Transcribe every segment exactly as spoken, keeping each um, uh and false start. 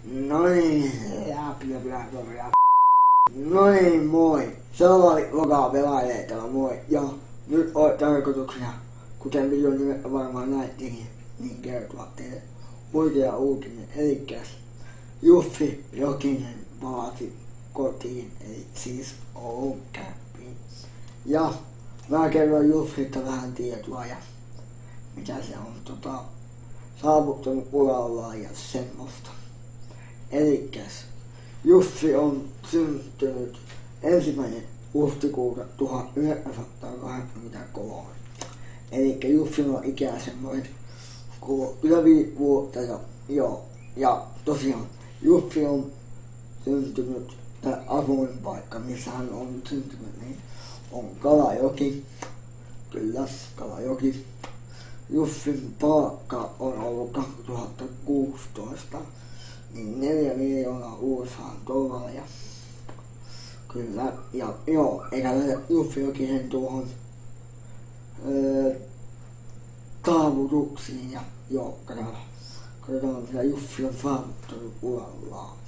No niin, läpi, läpi, läpi. No niin, moi. Se oli Lokaa Pelaajeetella, moi. Ja nyt on tarkoituksena, kuten videon nimeltä varmaan näittekin, niin kertoa teille huikea uutinen. Elikkäs Jussi Jokinen palasi kotiin, eli siis Oulun käppiin. Ja mä kerron Jussista vähän tietoa ja mitä se on tota, saavuttanut urallaan ja semmoista. Elikkäs Jussi on syntynyt ensimmäinen huhtikuuta tuhatyhdeksänsataakahdeksankymmentäkolme. Elikkä Jussi on ikää semmoinen kolmekymmentäviisi vuotta ja joo. Ja tosiaan Jussi on syntynyt, tai asuinpaikka missä hän on syntynyt, niin on Kalajoki. Kyllä, Kalajoki. Jussin palkka on ollut kaksituhattakuusitoista niin neljä miljoonaa U S A dollaria. Kyllä, ja joo, eikä lähde Jussi Jokinen tuohon öö, saavutuksiin ja joo, katsotaan, katsotaan mitä Jussi on saavuttanut urallaan.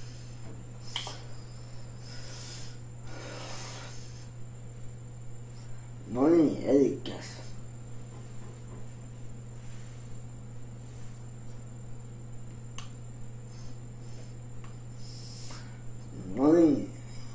No niin, elikkäs. No niin.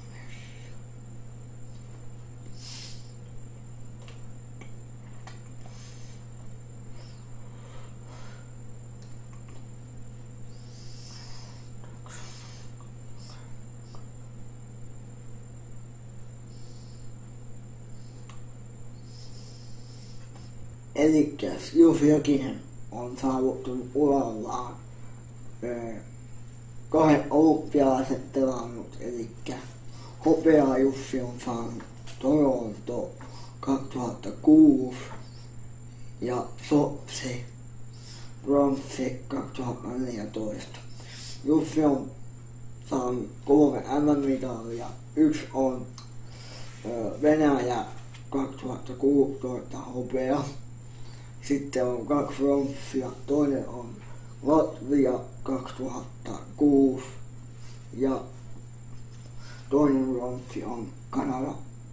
Elikkäs Jussi Jokinen on saavuttanut urallaan öö, kahden olympialaisen pelannut, elikkä hopeaa Jussi on saanut Toronto kaksituhattakuusi ja Sotsi bronssi kaksituhattaneljätoista. Jussi on saanut kolme M M-mitalia, yksi on ö, Venäjä kaksituhattakuusitoista hopea, sitten on kaksi bronssia, toinen on Latvia kaksituhattakuusi ja toinen bronssi on Kanada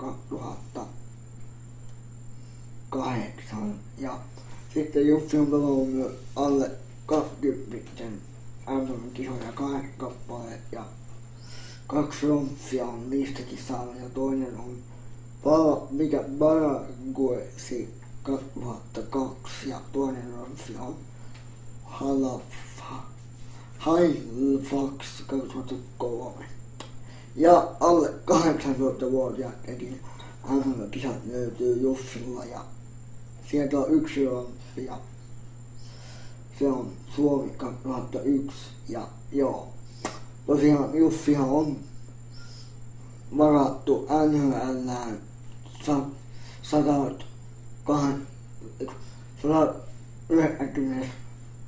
kaksituhattakahdeksan ja sitten Jussi on pelannut myös alle kaksikymmentä M M-kisoja kahdeksan kappaleet ja kaksi bronssia on niistäkin saanut ja toinen on pala, mikä Paraguaysi kaksituhattakaksi ja toinen bronssi on Halafa Halifax kaksituhattakolme. Ja alle kahdeksantoistavuotiaatkin M M-kisat löytyy Jussilla ja sieltä on yksi bronssi ja se on Suomi kaksituhattayksi ja joo. Tosiaan Jussihan on varattu N H L:ään sata yhdeksänkymmentäkaksi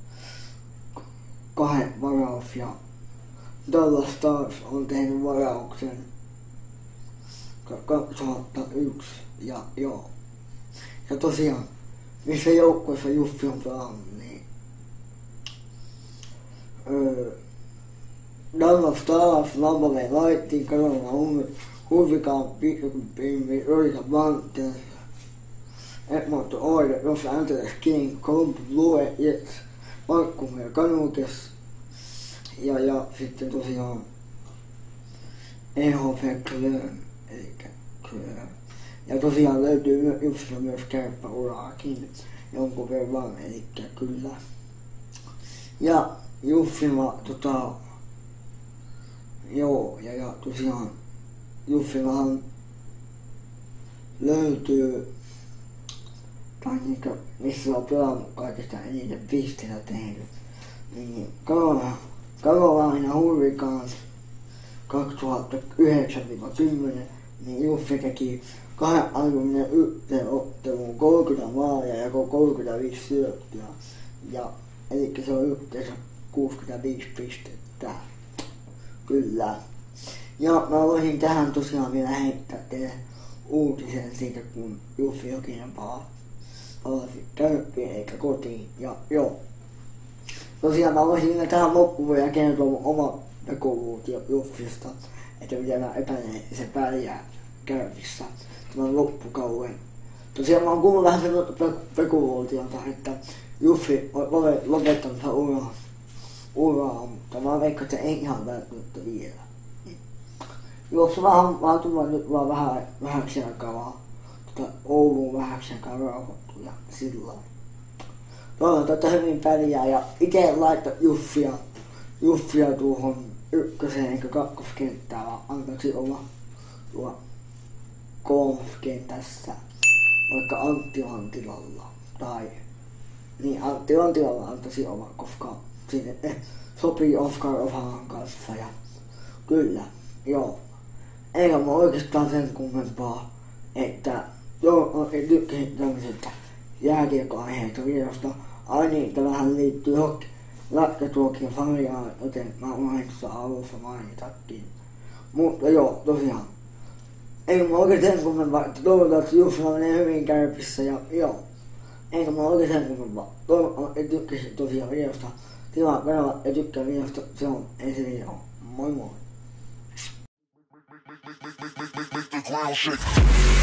varaus ja Dallas Stars on tehnyt varauksen kaksituhattayksi ja joo. Ja tosiaan, missä joukkueessa Jussi on pelannut, niin öö, Dallas Stars, Lampa Bay Lightning, Carolina Hurricanes, Pittsburgh Penguins, Florida Panthers, Edmonton Oilers, Los Angeles Kings, Columbus Blue Jays, Vancouver Canucks ja, ja sitten tosiaan E H F Köln, eli Köln. Ja tosiaan löytyy myös Jussilla myös kärppäuraakin jonkun verran, eli kyllä. Ja Jussilla tota, joo, ja, ja tosiaan Jussillahan löytyy, tai niitä, missä on pelannut kaikista eniten pisteitä tehnyt, niin Carolina Hurricanes kaksituhattayhdeksän kymmenen, niin Jussi teki kaksikymmentäyksi otteluun kolmekymmentä maalia ja kolmekymmentäviisi syöttöä, ja eli se on yhteensä kuusikymmentäviisi pistettä. Kyllä. Ja mä voisin tähän tosiaan vielä heittää teille uutisen siitä, kun Jussi Jokinen palasi Kärppiin eikä kotiin. Ja joo. Tosiaan mä voisin vielä tähän loppuun vielä kertoa mun oma Pekuvuutio Juffista, että miten mä epäilen, että se pärjää Kärpissä tämän loppukauden. Tosiaan mä oon kuullut vähän sellaista Pekuvuutiota, että Juffi on lopettanut sen uraa, uraa, mutta mä veikkaan, että se ei ihan välttämättä vielä. Jos vähän, vähän tullaan nyt vaan vähän, vähäksi aikaa tota Ouluun vähäksi aikaa rauhoittu ja sillä lailla. Toivotaan, että hyvin pärjää ja ite laittaa Juffia, Juffia tuohon ykköseen eikä kakkoskenttään, vaan antaisi olla tuo kolmoskentässä, vaikka Antti on tilalla. Tai niin Antti on tilalla antaisi olla, koska sinne eh, sopii Oskar Ofahan kanssa ja kyllä, joo. Eikä mä oikeastaan sen kummempaa, että joo, en tykkäsin tämmöisestä jääkiekkoaiheesta videosta. Ai niin, että vähän liittyy hokki lätkätuokien familiaan, joten mä unohdin tuossa alussa mainitakin. Mutta joo, tosiaan. Eikä mä oikein sen kummempaa, että toivotaan, että Jussila menee hyvin Kärpissä ja joo. Eikä mä oikein sen kummempaa. Toivotaan, että tykkäsin tosiaan videosta. Tilaa kanava ja tykkää videosta, se on ensi video. Moi moi! Make the ground shake.